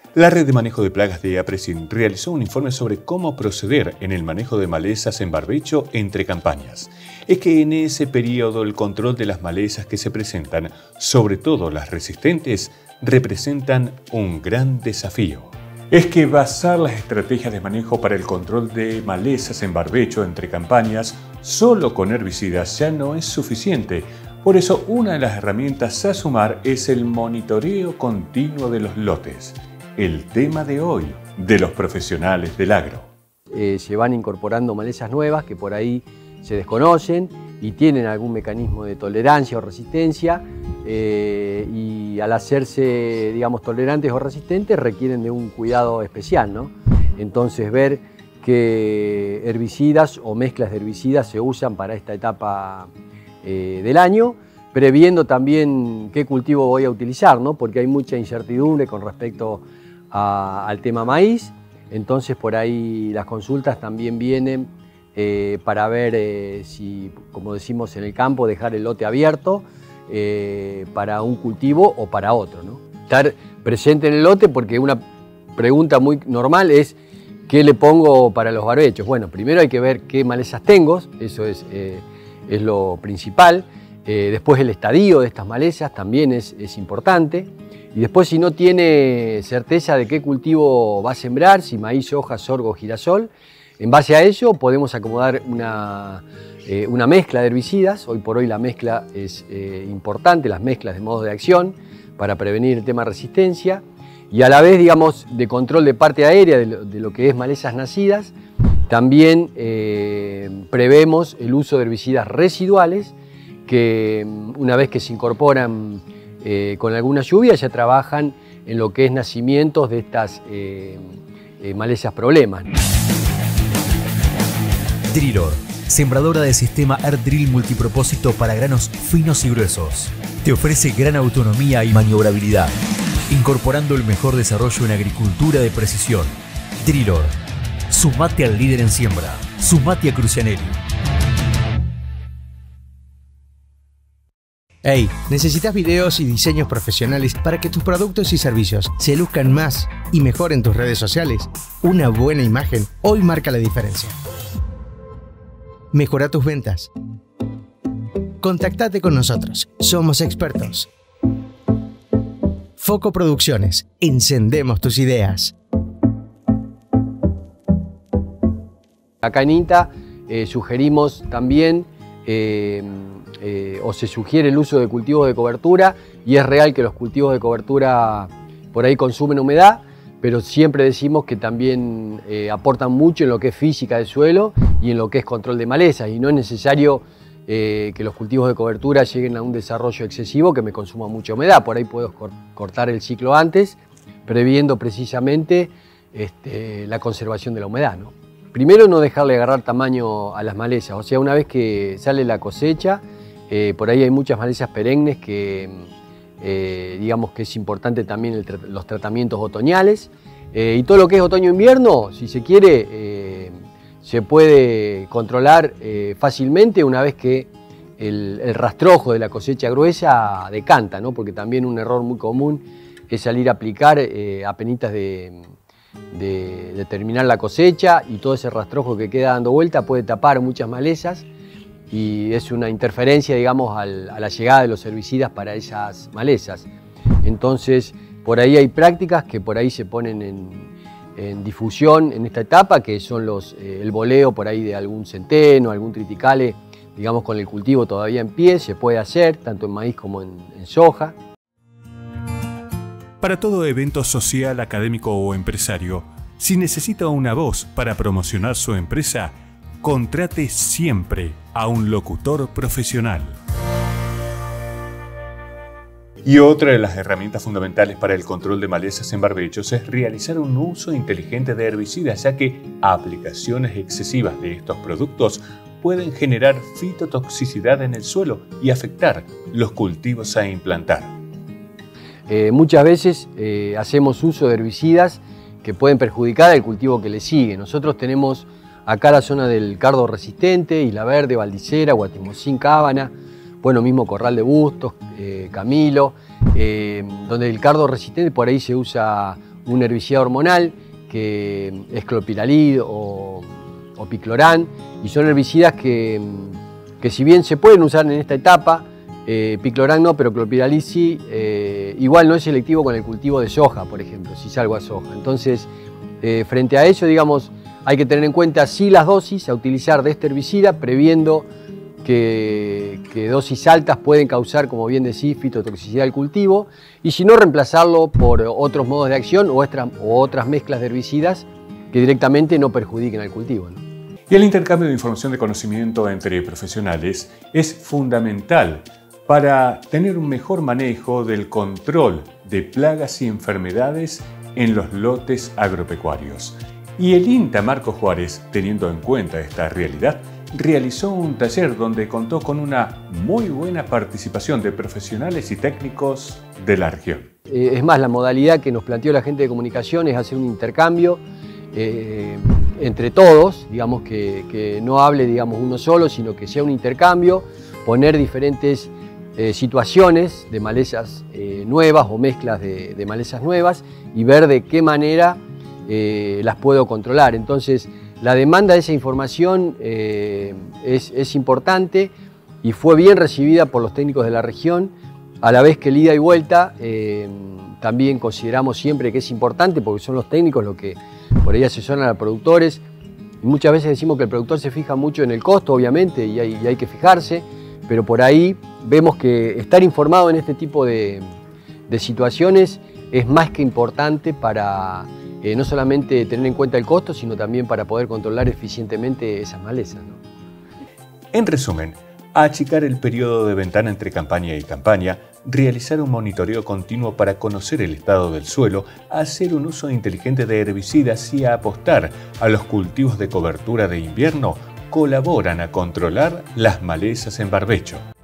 La Red de Manejo de Plagas de APRESIN realizó un informe sobre cómo proceder en el manejo de malezas en barbecho entre campañas. Es que en ese periodo el control de las malezas que se presentan, sobre todo las resistentes, representan un gran desafío. Es que basar las estrategias de manejo para el control de malezas en barbecho entre campañas solo con herbicidas ya no es suficiente. Por eso, una de las herramientas a sumar es el monitoreo continuo de los lotes. El tema de hoy de los profesionales del agro. Se van incorporando malezas nuevas que por ahí se desconocen y tienen algún mecanismo de tolerancia o resistencia y al hacerse, digamos, tolerantes o resistentes requieren de un cuidado especial, ¿no? Entonces ver qué herbicidas o mezclas de herbicidas se usan para esta etapa del año, previendo también qué cultivo voy a utilizar, ¿no? Porque hay mucha incertidumbre con respecto al tema maíz, entonces por ahí las consultas también vienen para ver si, como decimos en el campo, dejar el lote abierto para un cultivo o para otro, ¿no? Estar presente en el lote, porque una pregunta muy normal es ¿qué le pongo para los barbechos? Bueno, primero hay que ver qué malezas tengo, eso es lo principal. Después el estadio de estas malezas también es importante. Y después, si no tiene certeza de qué cultivo va a sembrar, si maíz, soja, sorgo o girasol, en base a ello podemos acomodar una mezcla de herbicidas. Hoy por hoy la mezcla es importante, las mezclas de modos de acción para prevenir el tema de resistencia y a la vez, digamos, de control de parte aérea de lo que es malezas nacidas. También prevemos el uso de herbicidas residuales que una vez que se incorporan con alguna lluvia ya trabajan en lo que es nacimientos de estas malezas problemas. Drillor, sembradora de sistema Air Drill multipropósito para granos finos y gruesos. Te ofrece gran autonomía y maniobrabilidad, incorporando el mejor desarrollo en agricultura de precisión. Drillor, sumate al líder en siembra. Sumate a Crucianelli. Hey, ¿necesitas videos y diseños profesionales para que tus productos y servicios se luzcan más y mejor en tus redes sociales? Una buena imagen hoy marca la diferencia. Mejora tus ventas. Contactate con nosotros, somos expertos. Foco Producciones, encendemos tus ideas. Acá en INTA sugerimos también o se sugiere el uso de cultivos de cobertura, y es real que los cultivos de cobertura por ahí consumen humedad, pero siempre decimos que también aportan mucho en lo que es física del suelo y en lo que es control de malezas, y no es necesario que los cultivos de cobertura lleguen a un desarrollo excesivo que me consuma mucha humedad. Por ahí puedo cortar el ciclo antes, previendo precisamente la conservación de la humedad, ¿no? Primero, no dejarle agarrar tamaño a las malezas, o sea, una vez que sale la cosecha, por ahí hay muchas malezas perennes que digamos que es importante también los tratamientos otoñales, y todo lo que es otoño-invierno, si se quiere, se puede controlar fácilmente una vez que el rastrojo de la cosecha gruesa decanta, ¿no? Porque también un error muy común es salir a aplicar apenitas de terminar la cosecha, y todo ese rastrojo que queda dando vuelta puede tapar muchas malezas y es una interferencia, digamos, a la llegada de los herbicidas para esas malezas. Entonces, por ahí hay prácticas que por ahí se ponen en difusión en esta etapa, que son el boleo por ahí de algún centeno, algún triticale, digamos, con el cultivo todavía en pie, se puede hacer tanto en maíz como en soja. Para todo evento social, académico o empresario, si necesita una voz para promocionar su empresa, contrate siempre a un locutor profesional. Y otra de las herramientas fundamentales para el control de malezas en barbechos es realizar un uso inteligente de herbicidas, ya que aplicaciones excesivas de estos productos pueden generar fitotoxicidad en el suelo y afectar los cultivos a implantar. Muchas veces hacemos uso de herbicidas que pueden perjudicar al cultivo que le sigue. Nosotros tenemos acá la zona del cardo resistente, Isla Verde, Valdicera, Guatimocín, Cábana, bueno, mismo Corral de Bustos, Camilo, donde el cardo resistente por ahí se usa un herbicida hormonal que es clopiralid o picloram, y son herbicidas que si bien se pueden usar en esta etapa, picloram no, pero clopiralid sí, igual no es selectivo con el cultivo de soja, por ejemplo, si salgo a soja. Entonces, frente a eso, digamos, hay que tener en cuenta sí las dosis a utilizar de este herbicida, previendo que dosis altas pueden causar, como bien decís, fitotoxicidad del cultivo, y si no, reemplazarlo por otros modos de acción o otras mezclas de herbicidas que directamente no perjudiquen al cultivo, ¿no? Y el intercambio de información de conocimiento entre profesionales es fundamental para tener un mejor manejo del control de plagas y enfermedades en los lotes agropecuarios. Y el INTA Marcos Juárez, teniendo en cuenta esta realidad, realizó un taller donde contó con una muy buena participación de profesionales y técnicos de la región. Es más, la modalidad que nos planteó la gente de comunicación es hacer un intercambio entre todos, digamos que no hable uno solo, sino que sea un intercambio, poner diferentes situaciones de malezas nuevas o mezclas de malezas nuevas y ver de qué manera las puedo controlar. Entonces, la demanda de esa información es importante y fue bien recibida por los técnicos de la región, a la vez que el ida y vuelta también consideramos siempre que es importante porque son los técnicos los que por ahí asesoran a productores. Y muchas veces decimos que el productor se fija mucho en el costo, obviamente, y hay que fijarse, pero por ahí vemos que estar informado en este tipo de situaciones es más que importante para no solamente tener en cuenta el costo, sino también para poder controlar eficientemente esas malezas, ¿no? En resumen, achicar el periodo de ventana entre campaña y campaña, realizar un monitoreo continuo para conocer el estado del suelo, hacer un uso inteligente de herbicidas y apostar a los cultivos de cobertura de invierno colaboran a controlar las malezas en barbecho.